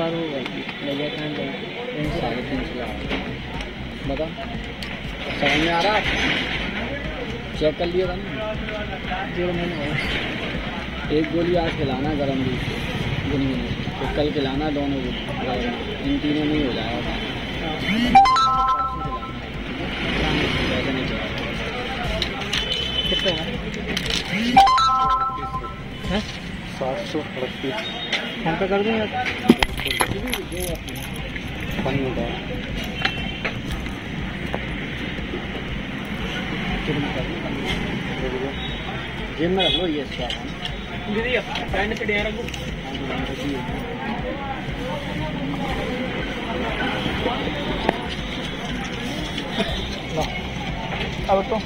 बार हो गई भैया कहाँ गई 350 बता समझ में आ रहा चेक कर लिया था ना 0 महीने हो एक गोली आज खिलाना गर्म दूध से गुनगुनी तो कल खिलाना दोनों को इन तीनों में ही हो जाएगा कितने हैं 738 फोन पे कर दूँ यार पानी होगा जेब में रख लो ये दीदी पैंट पे डे रखो अब तो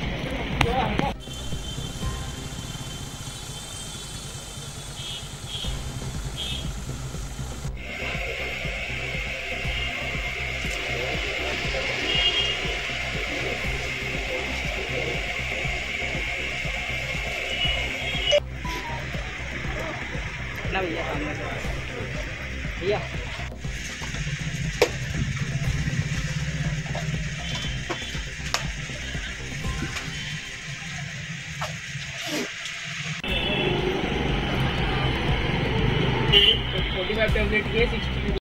ना भैया सामने से भैया टैबलेट के 60